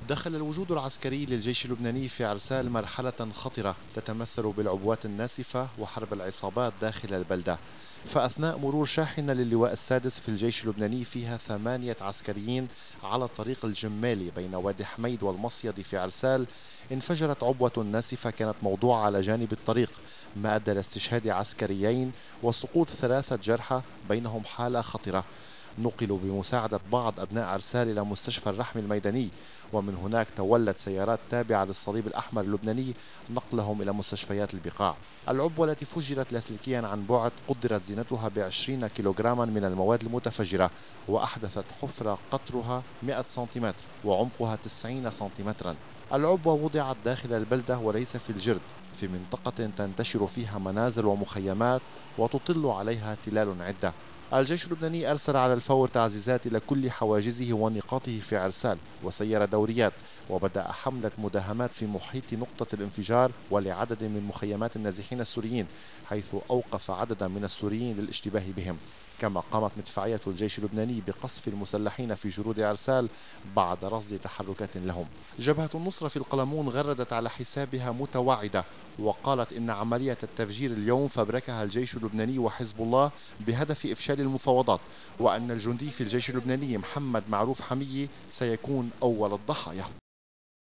دخل الوجود العسكري للجيش اللبناني في عرسال مرحلة خطرة تتمثل بالعبوات الناسفة وحرب العصابات داخل البلدة. فأثناء مرور شاحنة للواء السادس في الجيش اللبناني فيها 8 عسكريين على طريق الجمالي بين وادي حميد والمصيد في عرسال، انفجرت عبوة ناسفة كانت موضوعة على جانب الطريق، ما أدى لاستشهاد عسكريين وسقوط 3 جرحى بينهم حالة خطرة. نقلوا بمساعدة بعض أبناء عرسال إلى مستشفى الرحم الميداني، ومن هناك تولت سيارات تابعة للصليب الأحمر اللبناني نقلهم إلى مستشفيات البقاع. العبوة التي فجرت لاسلكيا عن بعد قدرت زينتها ب20 كيلوغراما من المواد المتفجرة، وأحدثت حفرة قطرها 100 سنتيمتر وعمقها 90 سنتيمترا. العبوة وضعت داخل البلدة وليس في الجرد، في منطقة تنتشر فيها منازل ومخيمات وتطل عليها تلال عدة. الجيش اللبناني أرسل على الفور تعزيزات إلى كل حواجزه ونقاطه في عرسال، وسير دوريات، وبدأ حملة مداهمات في محيط نقطة الانفجار ولعدد من مخيمات النازحين السوريين، حيث أوقف عددا من السوريين للاشتباه بهم. كما قامت مدفعية الجيش اللبناني بقصف المسلحين في جرود عرسال بعد رصد تحركات لهم. جبهة النصرة في القلمون غردت على حسابها متوعدة، وقالت إن عملية التفجير اليوم فبركها الجيش اللبناني وحزب الله بهدف إفشال المفاوضات، وأن الجندي في الجيش اللبناني محمد معروف حمية سيكون أول الضحايا.